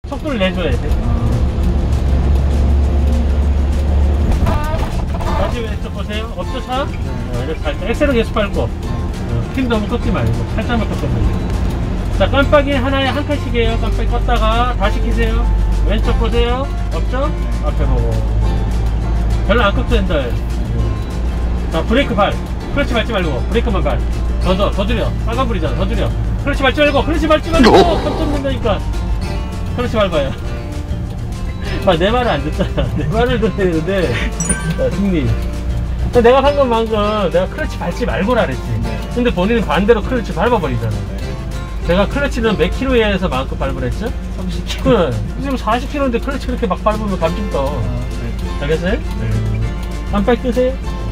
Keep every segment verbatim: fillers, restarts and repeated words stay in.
속도를 내줘야 돼. 다시 왼쪽 보세요. 없죠, 차? 어, 이렇게 살짝. 엑셀은 계속 밟고. 어, 힘 너무 꺾지 말고. 살짝만 꺾으면 돼. 자, 깜빡이 하나에 한 칸씩이에요. 깜빡이 껐다가 다시 키세요. 왼쪽 보세요. 없죠? 앞에 보고. 별로 안 꺾죠, 핸들. 자, 브레이크 발. 클러치 밟지 말고. 브레이크만 발. 더, 더, 더 줄여. 빨간불이잖아. 더 줄여. 클러치 밟지 말고. 클러치 밟지 말고. 깜짝 놀란다니까. 클러치 밟아요. 아, 내 말을 안 듣잖아. 내 말을 듣어야 되는데. 자, 승리. 내가 방금 방금 내가 클러치 밟지 말고라 그랬지. 근데 본인은 반대로 클러치 밟아버리잖아. 내가 클러치는 몇 킬로에서 마음껏 밟으랬죠? 삼십 킬로. 지금 사십 킬로인데 클러치 그렇게 막 밟으면 감좀 떠. 아, 네. 알겠어요? 네. 깜빡이 끄세요.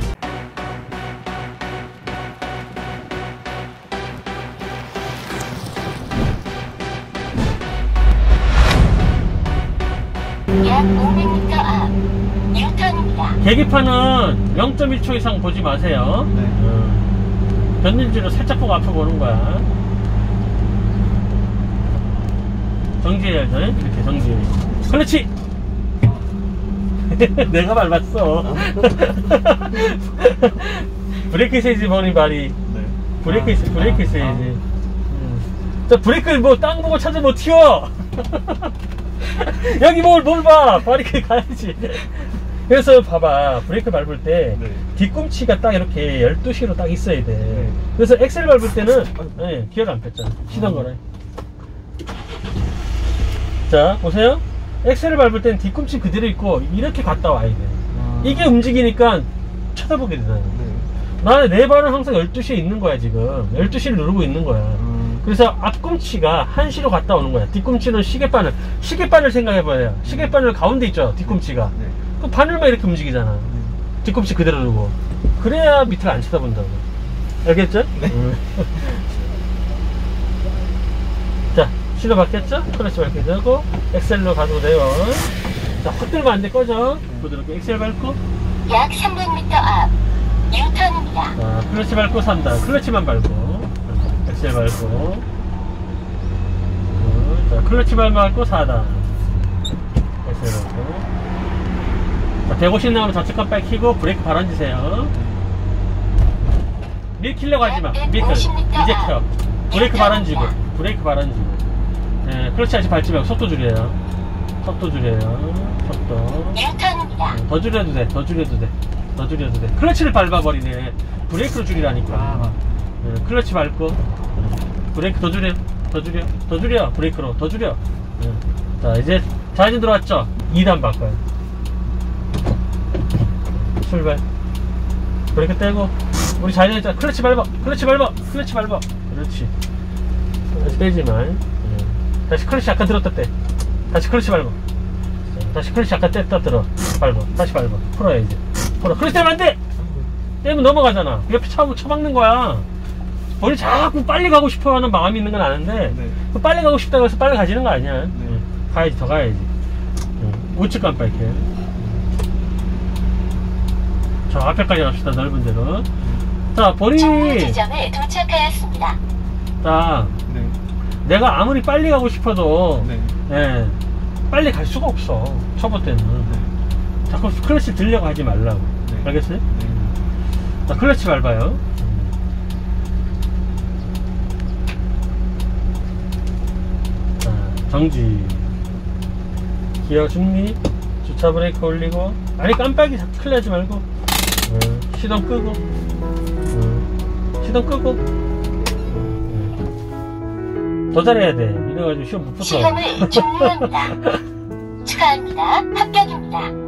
약 오백 미터 앞 뉴턴입니다. 계기판은 영 점 일 초 이상 보지 마세요. 네. 어. 변진지로 살짝 보고 앞에 보는 거야. 정지해야죠. 이렇게 정지. 클러치! 내가 밟았어. 브레이크 있어야지, 본인 발이. 네. 브레이크 있어, 브레이크 있어야지. 아. 음. 자, 브레이크를 뭐, 땅 보고 찾아 못 튀어! 여기 뭘, 뭘 봐! 브레이크 가야지. 그래서 봐봐. 브레이크 밟을 때, 네. 뒤꿈치가 딱 이렇게 열두 시로 딱 있어야 돼. 네. 그래서 엑셀 밟을 때는, 네, 기어를 안 폈잖아. 시동 걸어. 자, 보세요. 엑셀을 밟을 때는 뒤꿈치 그대로 있고 이렇게 갔다 와야 돼. 아. 이게 움직이니까 쳐다보게 되잖아. 네. 나는 내 발은 항상 열두 시에 있는 거야. 지금 열두 시를 누르고 있는 거야. 음. 그래서 앞꿈치가 한 시로 갔다 오는 거야. 뒤꿈치는 시계바늘 시계바늘 생각해봐요. 시계바늘 가운데 있죠, 뒤꿈치가. 네. 그 바늘만 이렇게 움직이잖아. 네. 뒤꿈치 그대로 누르고. 그래야 밑을 안 쳐다본다고. 알겠죠? 네. 음. 자, 시도 바뀌었죠? 클러치 밟게 되고 엑셀로 가도 돼요. 자, 확 들면 안 돼. 꺼져. 부드럽게 엑셀 밟고 약 삼백 미터 앞 뉴턴입니다. 자, 클러치 밟고 삼 단. 클러치만 밟고 엑셀 밟고 자, 클러치 밟고 사 단 엑셀 밟고. 자, 백오십 나오면 좌측 깜빡이 켜고 브레이크 발 얹으세요. 밀 킬려고 하지마. 밀 켜. 이제 켜. 브레이크 발 얹이고 브레이크 발 얹이고. 네, 클러치 아직 밟지 말고 속도 줄여요. 속도 줄여요. 속도. 뉴턴입니다. 더 줄여도 돼. 더 줄여도 돼. 더 줄여도 돼. 클러치를 밟아버리네. 브레이크로 줄이라니까. 아, 네, 클러치 밟고 브레이크 더 줄여. 더 줄여. 더 줄여. 브레이크로 더 줄여. 네. 자, 이제 좌회전 들어왔죠? 이 단 바꿔요. 출발. 브레이크 떼고 우리 좌회전 했잖아. 클러치 밟아. 클러치 밟아. 클러치 밟아. 그렇지. 다시 빼지 말. 다시 클러치 아까 들었다 때. 다시 클러치 밟아. 다시 클러치 아까 뗐다 들어. 밟아. 다시 밟아. 풀어야지. 풀어. 클러치 떼면 안 돼! 떼면 넘어가잖아. 옆에 차, 쳐박는 거야. 본인 자꾸 빨리 가고 싶어 하는 마음이 있는 건 아는데, 네. 빨리 가고 싶다고 해서 빨리 가지는 거 아니야. 네. 응. 가야지, 더 가야지. 응. 우측 깜빡이. 저 앞에까지 갑시다, 넓은 데로. 자, 본인이. 지점에 도착하였습니다. 자. 네. 내가 아무리 빨리 가고 싶어도 네. 예, 빨리 갈 수가 없어. 초보 때는. 네. 자꾸 클러치 들려고 하지 말라고. 네. 알겠어요? 네. 자, 클러치 밟아요. 자, 정지. 기어 준비. 주차 브레이크 올리고. 아니, 깜빡이 클리 하지 말고. 어, 시동 끄고. 어, 시동 끄고. 더 잘해야 돼. 이래가지고 시험 못 붙어. 시험을 종료합니다. 축하합니다. 합격입니다.